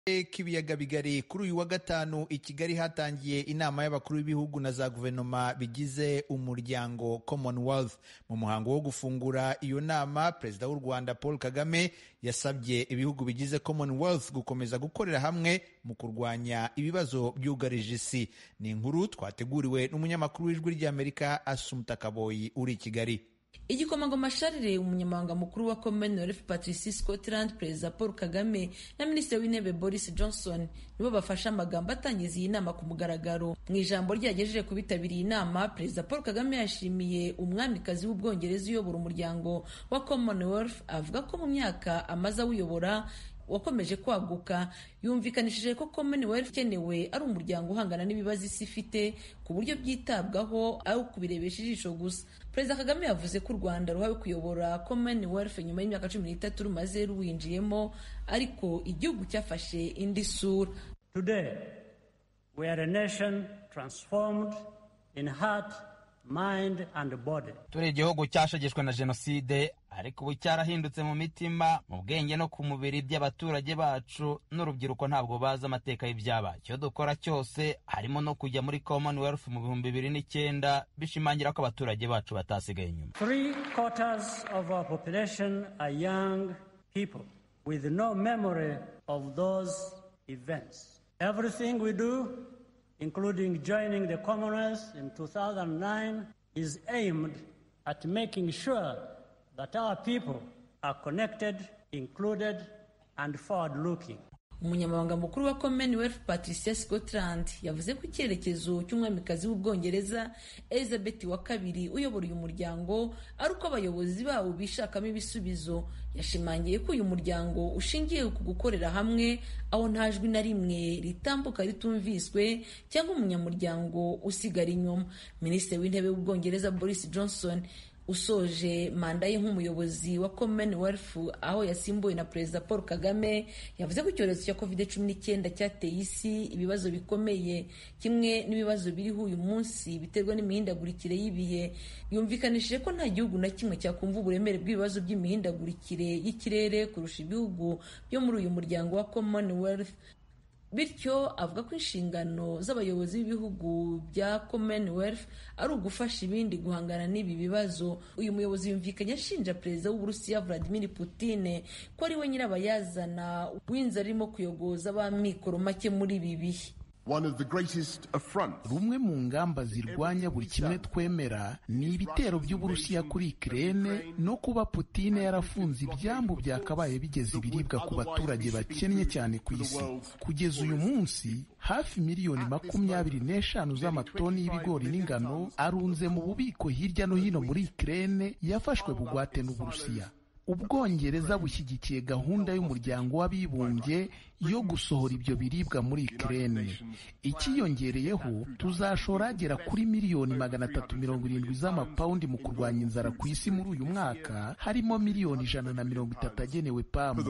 k'ibiyaga bigari. Kuri uyu wa gatanu i Kigali hatangiye inama y'abakuru b'ibihugu na za guverinoma bigize umuryango Commonwealth. Mu muhango wo gufungura iyo nama, Perezida w'u Rwanda Paul Kagame yasabye ibihugu bigize Commonwealth gukomeza gukorera hamwe mu kurwanya ibibazo byugarije isi. Ni inkuru twateguriwe n'umunyamakuru w'Ijwi ry'Amerika Assumpta Kaboyi uri i Kigali. Igikomangoma Charles, umunyamabanga mukuru wa Commonwealth Patricia Scotland, Perezida Paul Kagame na Minisitiri w'Intebe Boris Johnson nibo bafashe amagambo atangiza iyi nama ku mugaragaro. Mu ijambo ryagejeje ku bitabiriye inama, Perezida Paul Kagame yashimiye umwamikazi w'Ubwongereza uyobora umuryango wa Commonwealth, avuga ko mu myaka amaze awuyobora wakomeje kwaguka. Yumvikanishije ko Commonwealth ikenewe ari umuryango uhangana n'ibibazo isi ifite ku buryo byitabwaho aho kubirebesha ijisho gusa. Perezida Kagame yavuze ko u Rwanda ruhawe kuyobora Commonwealth nyuma y'imyaka 13 rumaze ruwinjiyemo, ariko igihugu cyafashe indi sura. Today we are a nation transformed in heart, mind and body. Turi igihugu cyashegeshwe na jenoside, ariko ubu cyarahindutse mu mitima, mu bwenge no ku mubiri by'abaturage bacu, n'urubyiruko ntabwo bazi amateka y'ibyabaye. Icyo dukora cyose harimo no kujya muri Commonwealth mu 2009 bishimangira ko abaturage bacu batasigaye inyuma. 3/4 of our population are young people with no memory of those events. Everything we do, including joining the Commonwealth in 2009, is aimed at making sure that our people are connected, included and forward-looking. Umunyamabanga mukuru wa Commonwealth Patricia Scotland yavuze ko icyerekezo cy'umwamikazi w'Ubwongereza Elizabeth wa kabiri uyobora uyu muryango ari uko abayobozi bawo bishakamo ibisubizo. Yashimangiye ko uyu muryango ushingiye ku gukorera hamwe, aho nta jwi na rimwe ritambuka ritumviswe cyangwa umunyamuryango usigara inyuma. Minisitiri w'Intebe w'Ubwongereza Boris Johnson usoje manda ye nk'umuyobozi wa Commonwealth, aho yasimbuwe na Perezida Paul Kagame, yavuze ko icyorezo cya COVID-19 cyateye isi ibibazo bikomeye, kimwe n'ibibazo biriho uyu munsi biterwa n'imihindagurikire y'ibihe. Yumvikanishije ko nta gihugu na kimwe cyakumva uburemere bw'ibibazo by'imihindagurikire y'ikirere kurusha ibihugu byo muri uyu muryango wa Commonwealth. Bityo avuga ko inshingano z'abayobozi b'ibihugu bya Commonwealth ari ugufasha ibindi guhangana n'ibi bibazo. Uyu muyobozi yumvikanye ashinja Perezida w'Uburusiya Vladimir Putin ko ari we nyirabayazana w'inzara irimo kuyogoza ab'amikoro make muri ibi bihe. Rumwe mu ngamba zirwanya buri kimwe twemera ni ibitero by'Uburusiya kuri Ukraine no kuba Putin yarafunze ibyambu byakabaye bigeze ibiribwa ku baturage bakennye cyane ku isi. Kugeza uyu munsi hafi miliyoni 25 z'amatoni y'ibigori n'ingano arunze mu bubiko hirya no hino muri Ukraine yafashwe bugwate n'Uburusiya. Ubwongereza bushyigikiye gahunda y'umuryango w'abibumbye yo gusohora ibyo biribwa muri Ukraine. Ikiyongereyeho tuzashora agera kuri miliyoni 370 z'amapaundi mu kurwanya inzara ku isi muri uyu mwaka, harimo miliyoni 130 agenewe PAM.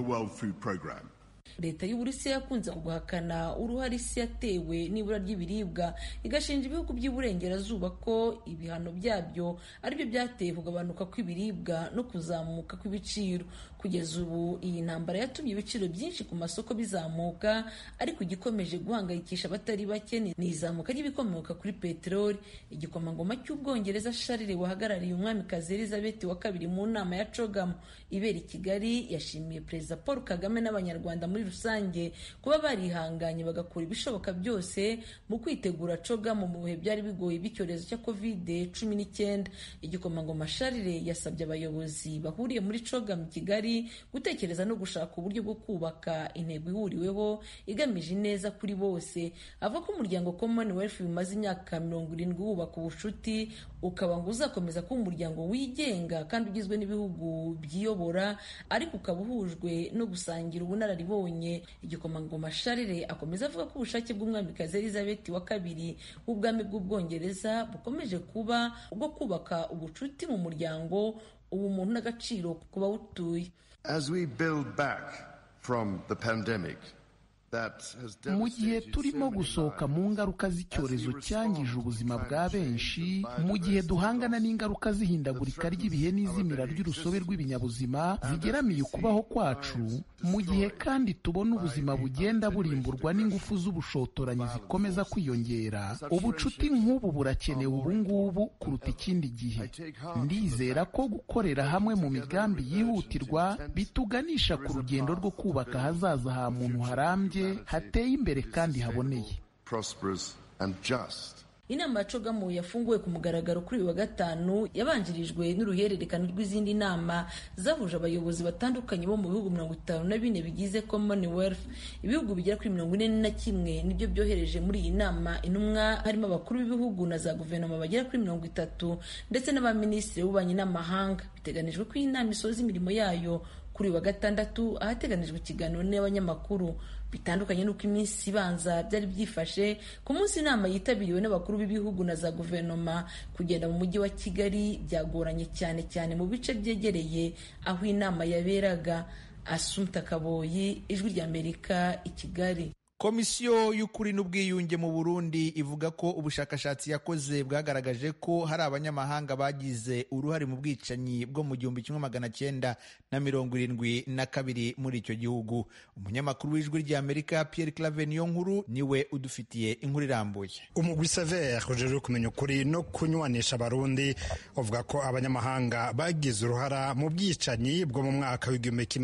Leta y'Uburusiya yakunze guhakana uruhare isi yatewe n'ibura ry'ibiribwa, igashinja ibihugu by'iburengerazuba ko ibihano byabyo aribyo byateye kugabanuka kw'ibiribwa no kuzamuka kw'ibiciro. Kugeza ubu iyi ntambara yatumye ibiciro byinshi ku masoko bizamuka, ariko igikomeje guhangayikisha abatari bake ni izamuka ry'ibikomoka kuri peteroli. Igikomangoma cy'Ubwongereza Charles wahagarariye umwamikazi Elizabeth wa kabiri mu nama ya Chogm ibera i Kigali yashimiye Perezida Paul Kagame n'Abanyarwanda muri rusange kuba barihanganye bagakora ibishoboka byose mu kwitegura Chogm mu bihe byari bigoye by'icyorezo cya COVID-19. Igikomangoma Charles yasabye abayobozi bahuriye muri Chogm Kigali gutekereza no gushaka uburyo bwo kubaka intego ihuriweho igamije neza kuri bose. Avuga ko umuryango Commonwealth bimaze imyaka 70 wubaka ubucuti, ukaba ngo uzakomeza kuba umuryango wigenga kandi ugizwe n'ibihugu byiyobora, ariko ukaba uhujwe no gusangira ubunararibonye. Igikomangoma Charles akomeza avuga ko ubushake bw'umwamikazi Elizabeth wa kabiri w'ubwami bw'Ubwongereza bukomeje kuba ubwo kubaka ubucuti mu muryango, ubumuntu n'agaciro ku bawutuye. As we build back from the pandemic, mu gihe turimo gusohoka mu ngaruka z'icyorezo cyangije ubuzima bwa benshi, mu gihe duhangana n'ingaruka z'ihindagurika ry'ibihe n'izimira ry'urusobe rw'ibinyabuzima zigeramiye ukubaho kwacu, mu gihe kandi tubona ubuzima bugenda burimburwa n'ingufu z'ubushotoranyi zikomeza kwiyongera, ubucuti nk'ubu burakenewe ubu ngubu kuruta ikindi gihe. Ndizera ko gukorera hamwe mu migambi yihutirwa bituganisha ku rugendo rwo kubaka ahazaza ha muntu harambye, hateye imbere kandi haboneye. Inama ya Chogm yafunguwe ku mugaragaro kuri uyu wa gatanu yabanjirijwe n'uruhererekane rw'izindi nama zahuje abayobozi batandukanye bo mu bihugu 54 bigize Commonwealth. Ibihugu bigera kuri 41 nibyo byohereje muri iyi nama intumwa, harimo abakuru b'ibihugu na za guverinoma bagera kuri 30 ndetse n'abaminisitiri b'ububanyi n'amahanga. Biteganijwe ko iyi nama isoza imirimo yayo kuri uyu wa gatandatu, ahateganijwe ikiganiro n'abanyamakuru. Bitandukanye n'uko iminsi ibanza byari byifashe, ku munsi inama yitabiriwe n'abakuru b'ibihugu na za guverinoma, kugenda mu mujyi wa Kigali byagoranye cyane cyane mu bice byegereye aho inama yaberaga. Assumpta Kaboyi, Ijwi ry'Amerika, i Kigali. Komisiyo y'ukuri n'ubwiyunge mu Burundi ivuga ko ubushakashatsi yakoze bwagaragaje ko hari abanyamahanga bagize uruhare mu bwicanyi bwo mu 1972 muri icyo gihugu. Umunyamakuru w'Ijwi ry'Amerika Pierre Claver Niyonkuru niwe udufitiye inkuru irambuye. Umugwi Sever ujejwe kumenya ukuri no kunywanisha abarundi uvuga ko abanyamahanga bagize uruhara mu bwicanyi bwo mu mwaka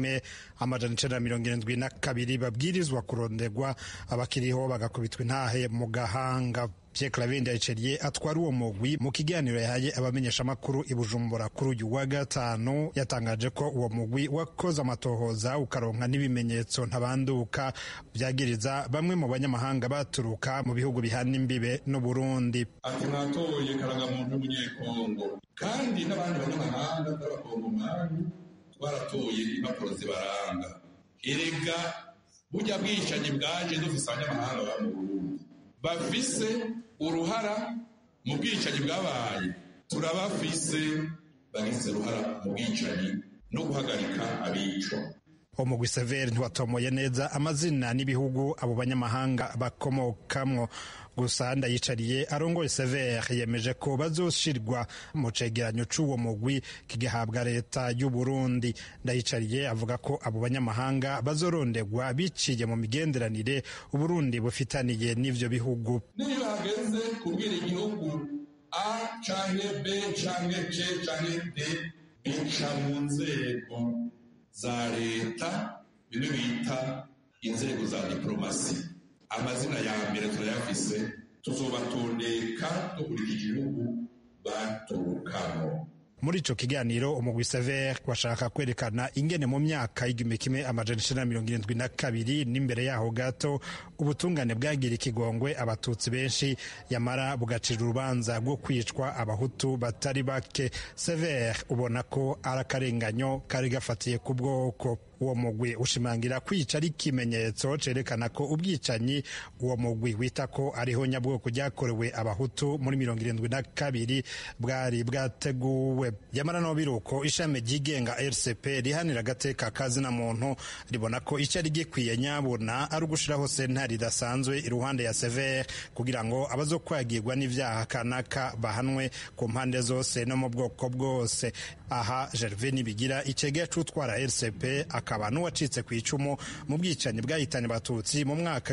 w'1972 babwirizwa kurondegwa, abakiriho bagakubitwa intahe mu gahanga. Pierre Claver Niyonkuru atwara uwo mugwi mu kiganiro yahaye abamenyesha makuru i Bujumbura kuri uyu wa gatanu yatangaje ko uwo mugwi wakoze amatohoza ukaronka n'ibimenyetso ntabanduka byagiriza bamwe mu banyamahanga baturuka mu bihugu bihana imbibe n'u Burundi. Ati mwatoye karangamuntu y'umunyekongo kandi n'abandi banyamahanga b'abakongomani twaratoye impapuro zibaranga. Erega burya bwicanyi bwaje dufise abanyamahanga ba mu Burundi bafise uruhara mu bwicanyi bwabaye, turabafise bagize uruhara mu bwicanyi no guhagarika abicwa. Umugwi Sever ntiwatomoye neza amazina n'ibihugu abo banyamahanga bakomokamwo, gusa Ndayicariye arongoye Sever yemeje ko bazoshirwa mu cegeranyo c'uwo mugwi kigahabwa leta y'u Burundi. Ndayicariye avuga ko abo banyamahanga bazorondegwa biciye mu migenderanire u Burundi bufitaniye n'ivyo bihugu. Niyo hageze kubwira igihugu A canke B canke C canke D bica mu nzego za leta, bimwe bita inzego za diplomasi. Amazina ya mbere turayafise, tuzobatondeka no buri gihugu baturukamo. Muri ico kiganiro umugwi Sever washaka kwerekana ingene mu myaka y'1972 n'imbere yaho gato ubutungane bwagira ikigongwe abatutsi benshi, yamara bugacira urubanza rwo kwicwa abahutu batari bake. Sever ubona ko arakarenganyo kari gafatiye ku bwoko. Uwo mugwi ushimangira kwica ari ikimenyetso cerekana ko ubwicanyi uwo mugwi wita ko ariho nyabwoko ryakorewe abahutu muri 1972 bwari bwateguwe. Yamara no biruko ishami ryigenga RCP rihanira agateka kazina muntu ribona ko icari gikwiye nyabona ari ugushiraho sentare idasanzwe iruhande ya Sever kugira ngo abazokwagirwa n'ivyaha kanaka bahanwe ku mpande zose no mu bwoko bwose. Aha Gervais Nibigira icegera c'utwara RCP akaba n'uwacitse ku icumu mu bwicanyi bwahitanye abatutsi mu mwaka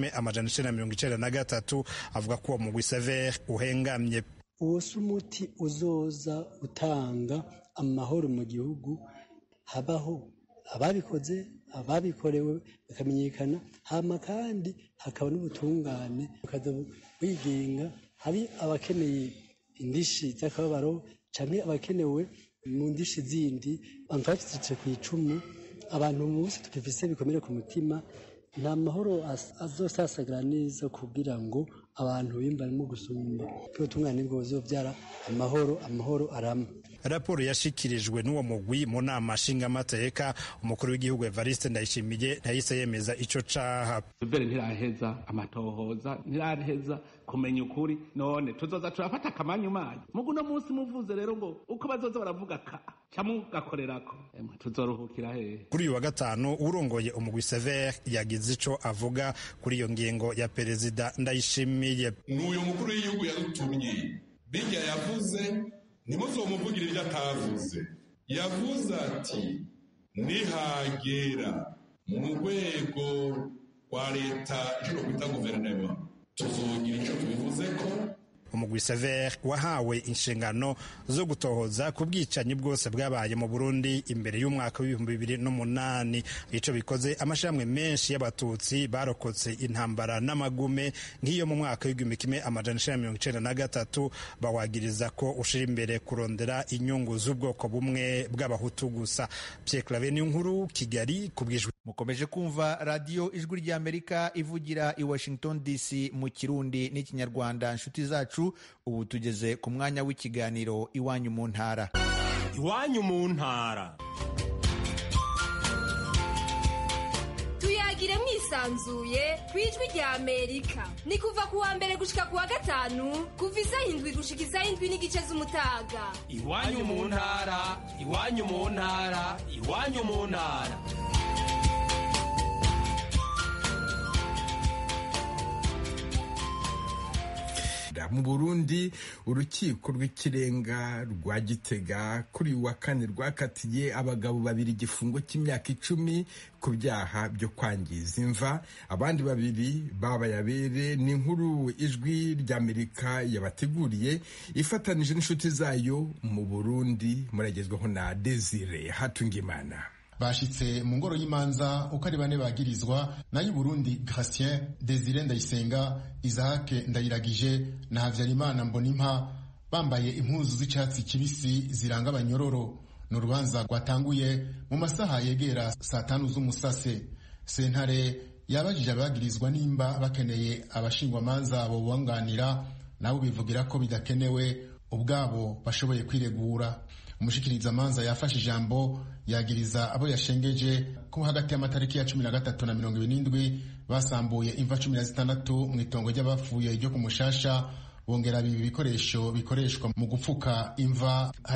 w'1993 avuga ko uwo mugwi Sever uhengamye. Uwo si umuti uzoza utanga amahoro mu gihugu, habaho ababikoze ababikorewe bakamenyekana, hama kandi hakaba n'ubutungane bukaza bwigenga. Hari abakeneye indishi z'akababaro canke abakenewe mu ndishi zindi, bamfashije ku icumu. Abantu bose tufise bikomere ku mutima, nta mahoro azosasagara neza kugira ngo abantu bimbarimo gusumba ubutungane bwo buzobyara amahoro arama. raporo yashikirijwe n'uwo mugwi mu nama nshingamateka umukuru w'igihugu Evariste Ndayishimiye ntahise yemeza ico caha. Ntiraheza amatohoza, ntiraheza kumenya ukuri, none tuzoza turafata akamanyu manyu mugu no munsi muvuze rero ngo uko bazoza baravuga camugakorerako tuzoruhukira hehe. Kuri uyu wa gatanu urongoye umugwi Sever yagize ico avuga kuri iyo ngingo ya Perezida Ndayishimiye. N'uyu mukuru w'igihugu yarutumye bijya yavuze ntimuzomuvugira ibyo atavuze. Yavuze ati nihagera mu rwego rwa leta icyo kwita guverinoma tuzogira icyo tubivuze ko. Umugwi Sever wahawe inshingano zo gutohoza ku bwicanyi bwose bwabaye mu Burundi imbere y'umwaka w'2008. Ico bikoze amashami menshi y'abatutsi barokotse intambara n'amagume nk'iyo mu mwaka w'1993 bawagiriza ko ushira imbere kurondera inyungu z'ubwoko bumwe bw'abahutu gusa. Pierre Claver Niyonkuru, Kigali, kubwijwe. Mukomeje kumva radio Ijwi ry'Amerika ivugira i Washington DC mu Kirundi n'Ikinyarwanda. Nshuti zacu, ubu tugeze ku mwanya w'ikiganiro Iwanyu mu ntara. Iwanyu mu ntara. Tuyagire mwisanzuye kwijwi rya Amerika. Ni kuva ku wa mbere gushika ku wa gatanu, kuva isaha 7 gushika isaha 7:15 z'umutaga. Iwanyu mu ntara, iwanyu mu ntara, iwanyu mu ntara. Mu Burundi, urukiko rw'ikirenga rwa Gitega kuri wa kane rwakatiye abagabo 2 igifungo cy'imyaka 10 ku byaha byo kwangiza imva. Abandi 2 babaye abere. Ni inkuru Ijwi ry'Amerika yabateguriye ifatanije n'inshuti zayo mu Burundi. Muragezweho na Desire Hatungimana. Bashitse mu ngoro y'imanza uko ari 4 bagirizwa nayo Burundi Gratien, Desire Ndayisenga, Isaac Ndayiragije na Havyarimana Mbonimpa bambaye impuzu z'icyatsi kibisi ziranga abanyororo. N'urubanza rwatanguye mu masaha yegera saa 5 z'umusase. Sentare yabajije abagirizwa nimba bakeneye abashingwa manza abo banganira, nabo bivugira ko bidakenewe ubwabo bashoboye kwiregura. Umushikiriza manza yafashe ijambo yagiriza abo yashengeje ko hagati y'amatariki ya 13 na 27 basambuye imva 16 mu itongo ry'abafuye ryo ku Mushasha, bongera bibi bikoresho bikoreshwa mu gupfuka imva.